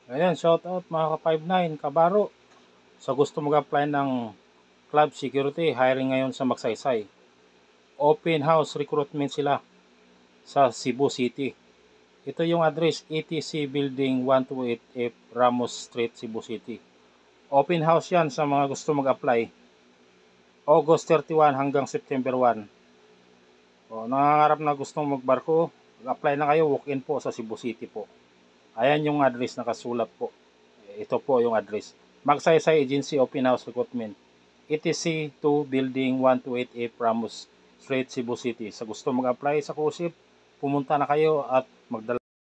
Ayan, shout out mga ka-59, kabaro. Sa gusto mag-apply ng club security, hiring ngayon sa Magsaysay. Open house recruitment sila sa Cebu City. Ito yung address, ETC Building 128F Ramos Street, Cebu City. Open house yan sa mga gusto mag-apply. August 31 hanggang September 1. O, nangangarap na gustong magbarko, mag-apply na kayo, walk-in po sa Cebu City po. Ayan yung address nakasulat po. Ito po yung address. Magsaysay Agency Open House Recruitment. ETC 2 Building 128A Ramos Street, Cebu City. Sa gusto mag-apply sa COSIP, pumunta na kayo at magdala